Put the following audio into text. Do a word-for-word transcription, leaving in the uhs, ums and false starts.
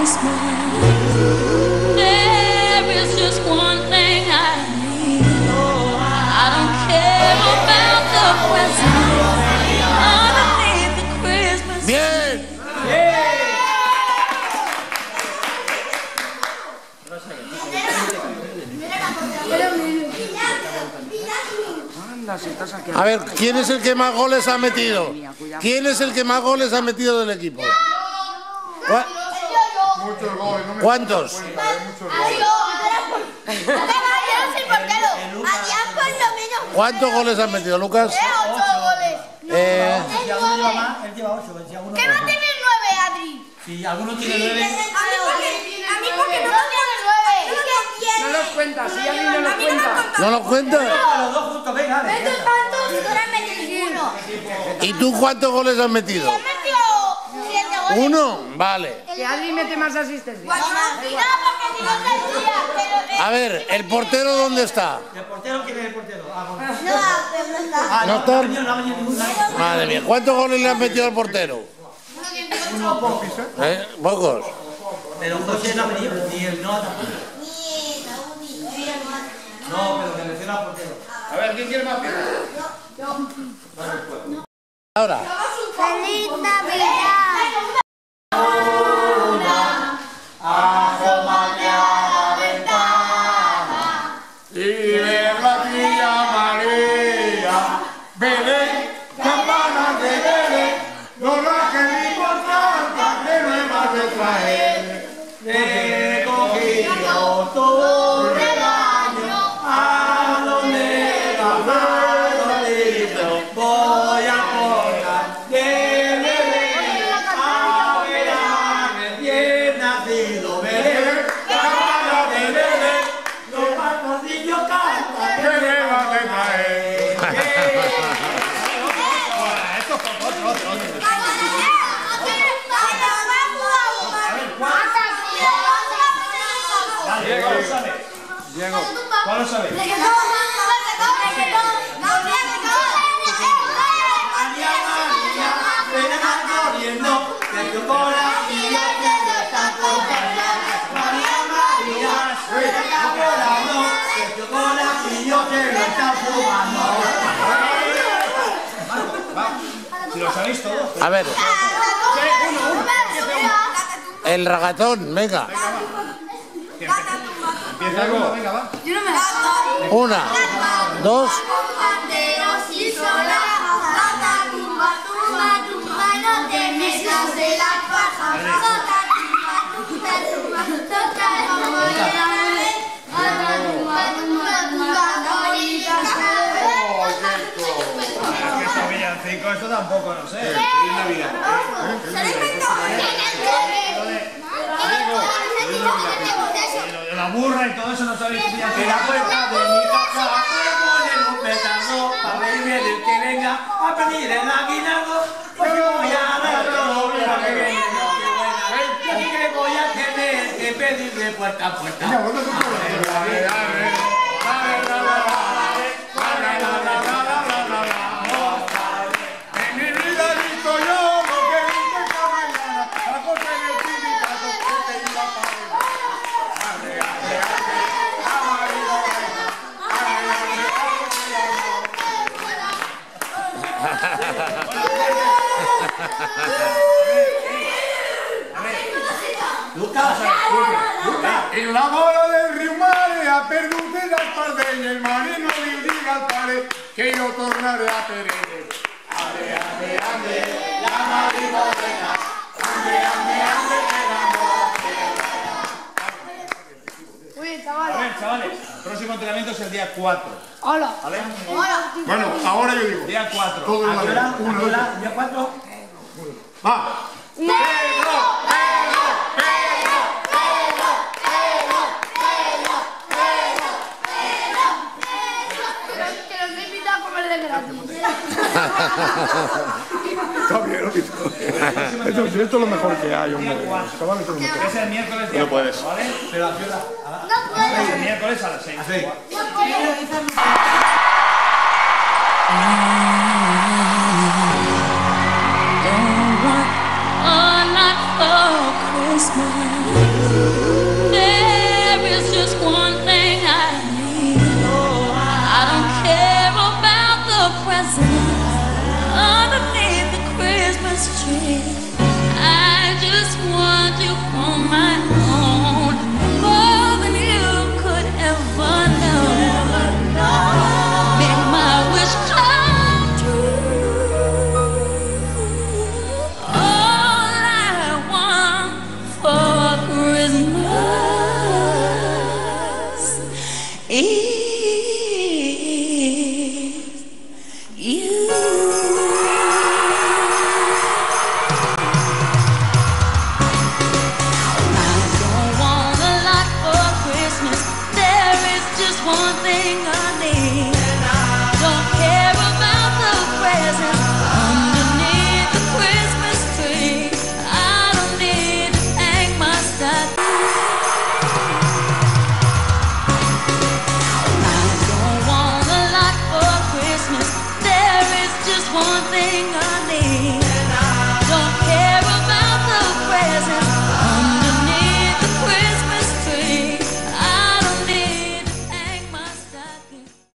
Bien. A ver, ¿quién es el que más goles ha metido? ¿Quién es el que más goles ha metido del equipo? ¿Cuá? Muchos goles. No me ¿Cuántos? cuenta, hay muchos goles. ¿Cuántos goles han metido, Lucas? ocho goles. Eh, Si alguno lleva más, él lleva ocho. Si alguno ¿Qué va a tener nueve, Adri? Si alguno tiene nueve. A mí porque no tiene nueve. No los cuenta, si a mí no los cuenta. ¿No los cuentas? Los dos juntos, venga, dale. ¿Cuántos? Tú has metido uno. ¿Y tú cuántos goles has metido? Yo he metido siete goles. ¿Uno? Vale. Que Adri mete más asistencias. No, porque si no tendría, pero... A ver, ¿el portero dónde está? ¿El portero quién es el portero? Ah, bueno. No, pero no está. Ah, ¿No no, está? no ha venido, no ha venido ningún nadie. Madre mía, ¿cuántos goles le han metido al portero? Unos pocos, ¿eh? ¿Eh? ¿Pocos? Pero José no ha venido, ni el Noah tampoco. No, pero que menciona al portero. A ver, ¿quién quiere más piezas? Ahora. ¡Feliz Navidad! Asómate a la ventana y ver la tía María. Belén, campanas de Belén, los angelitos cantan de nuevas de traer. Recogido todo el rebaño, a donde la mano dice, voy a colgar de Belén, a ver a recién nacido Belén, campana de Belén, los pastorcillos cantan de nuevas de traer. Diego, ¿cuál sale? Diego, ¿Cuál lo sabe? María María, ven corriendo, que tu corazón está contento. María María, ven volando, que tu corazón se lo está fumando. Si lo sabéis todos. A ver, el ragatón, venga. Empieza uno, venga, va. Una, dos, Panderos y sola, gata, tumba, tumba, tumba, no te metas de la paja. Gata, tumba, tumba, tumba, toca la morena, gata, tumba, tumba, tumba, morita, Estos villancicos, esto tampoco, no sé. se lo inventó. De la burra y todo eso no sabéis En la villancicos. puerta de mi casa ponen un petardo para reírme del que venga a pedir el aguinaldo, porque voy a dar todo para que venga y así que voy a tener que pedir de puerta a puerta. En mi vida he visto yo lo que viste esta mañana, la cosa en el sindicato que te iba a pagar. Lucas, En la bola del riu Mare ha perdut l'espardell, el marino li diga al pare que yo tornaré a Perere. Ande, ande, ande, la mari morena, ande, ande, ande, que la Uy, a chavales. ver, chavales, el próximo entrenamiento es el día cuatro. Hola. ¿Vale? Bueno, ahora yo digo. Día cuatro. Todo ¿A lo qué hora? vale. Uno, ¿A qué hora? dos. ¿Día cuatro? Va. Que los he invitado a comer de gratis. Está bien, esto, esto, esto es lo mejor que hay, hombre. Chavales, esto es lo mejor. Es el miércoles día No puedes. cuatro, ¿vale? Pero ¿a qué hora? A- No puedo. Es el miércoles a las seis. Don't want a lot for Christmas. tree.